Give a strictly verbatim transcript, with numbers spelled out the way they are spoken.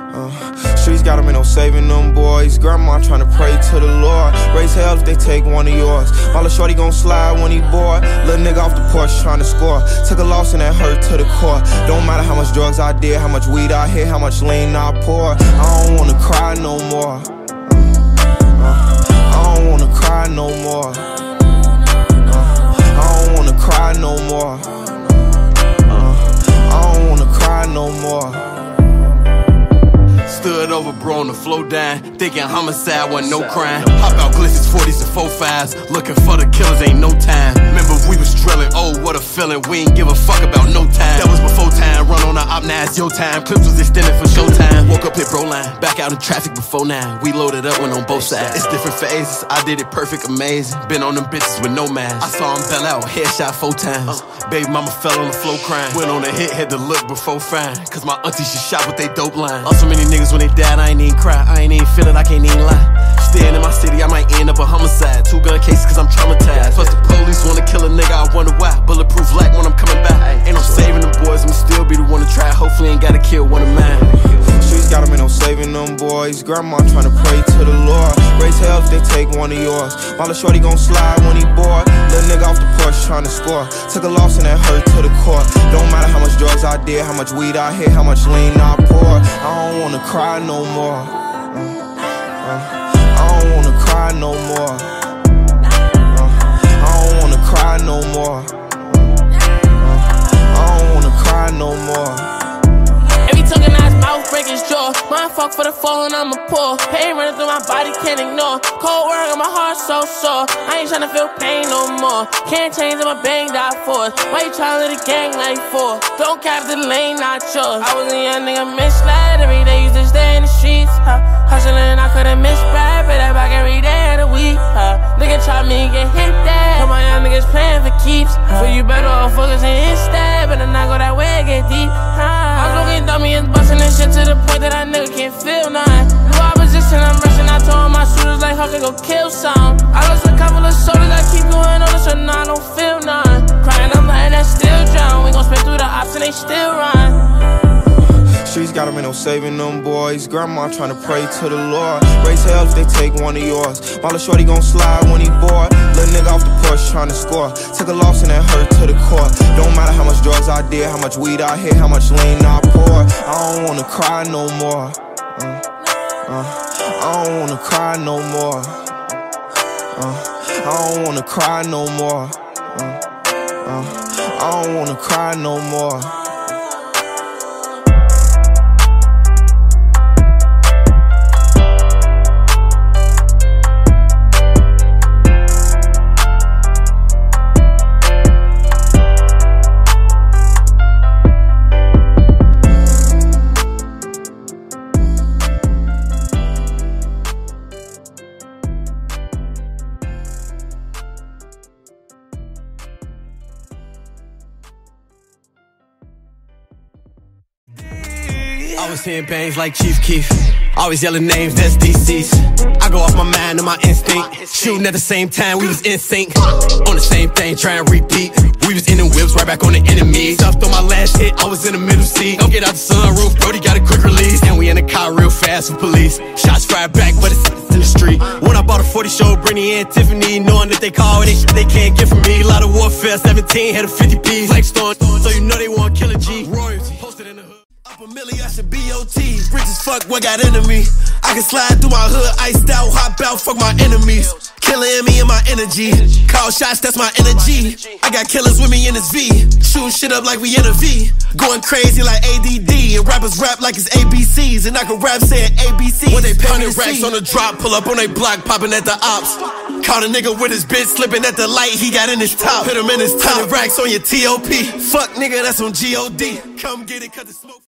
Uh, streets got them, ain't no saving them boys. Grandma tryna pray to the Lord. Raise hell if they take one of yours. While a shorty gon' slide when he bored. Little nigga off the porch tryna score. Took a loss and that hurt to the core. Don't matter how much drugs I did, how much weed I hit, how much lean I pour. I don't wanna cry no more. uh, I don't wanna cry no more. uh, I don't wanna cry no more. uh, I don't wanna cry no more. Stood over bro on the floor down, thinking homicide wasn't no crime. Hop out glizzies, forties and four fives, looking for the killers, ain't no time. Remember we was drilling, oh what a feeling, we ain't give a fuck about no time. That was before time, run on the op, now it's your time. Clips was extended for showtime. Woke up hit bro line, back out in traffic before nine. We loaded up, went on both sides. It's different phases, I did it perfect, amazing. Been on them bitches with no mask. I saw him bell out, headshot four times. uh, Baby mama fell on the floor crying. Went on a hit, had to look before fine, cause my auntie she shot with they dope line. Uh, so many niggas when they died, I ain't even cry, I ain't even feel it, I can't even lie. Staying in my city, I might end up a homicide. Two gun cases cause I'm traumatized. Plus the police wanna kill a nigga, I wonder why. Bulletproof lack when I'm coming back. Ain't no saving them boys, I'ma still be the one to try. Hopefully ain't gotta kill one of mine. Streets got them, ain't no saving them boys. Grandma tryna pray to the Lord. Raise hell if they take one of yours. While a shorty gon' slide when he bored. Little nigga off the porch tryna score. Took a loss and that hurt to the core. Don't matter how much drugs I did, how much weed I hit, how much lean I pour. I don't wanna cry no more. uh, uh, I don't wanna cry no more. uh, I don't wanna cry no more. uh, I don't wanna cry no more. Every tokenized mouth break his jaw. Mind fuck for the phone, I'ma pour. Pain running through my body, can't ignore. Cold work on my heart so sore. I ain't tryna feel pain no more. Can't change it, my bang die for it. Why you tryna let the gang life for? Don't cap the lane, not yours. I was a young nigga misled. Every day used to stay in the streets. Huh? Hustling, I could've missed rap. But that back every day of the week. Huh? Nigga try me, get hit that. But my young niggas playing for keeps. Huh? So you better off focusing instead. Better not go that way, get deep. Huh? I was looking dummy and busting this shit to the point that I nigga can't feel nothing. New opposition, I'm rushing. I told my shooters like, how can go kill some? I lost a couple of sodas, I keep going on, so now I don't feel none. Crying, I'm letting that still drown. We gon' spin through the ops and they still run. Streets got them, ain't no saving them boys. Grandma tryna pray to the Lord. Raise hell if they take one of yours. While a shorty gon' slide when he bored. Little nigga off the porch tryna score. Took a loss and that hurt to the core. Don't matter how much drugs I did, how much weed I hit, how much lean I pour. I don't wanna cry no more. uh, uh, I don't wanna cry no more. uh, I don't wanna cry no more. uh, uh, I don't wanna cry no more. Always hearing bangs like Chief Keef. Always yelling names, that's D Cs. I go off my mind and my instinct. Shooting at the same time, we was in sync. On the same thing, trying to repeat. We was in them whips, right back on the enemy. Stuffed on my last hit, I was in the middle seat. Don't get out the sunroof, Brody got a quick release. And we in the car real fast with police. Shots fired back, but it's in the street. When I bought a forty show, Brittany and Tiffany, knowing that they call it, they can't get from me. A lot of warfare, seventeen, had a fifty piece. Flexed on, so you know they want Killer G. Royalty, posted in the hood. Up a milli, I should B O T. Rich as fuck, what got into me? I can slide through my hood, iced out, hop out, fuck my enemies. Killer in me and my energy. Call shots, that's my energy. I got killers with me in this V. Shooting shit up like we in a V. Going crazy like A D D. And rappers rap like it's A B Cs. And I can rap saying A B Cs. When they pounding racks on the drop, pull up on they block, popping at the ops. Caught a nigga with his bitch slipping at the light, he got in his top. Hit him in his top. Racks on your T O P. Fuck nigga, that's on G O D. Come get it, cut the smoke.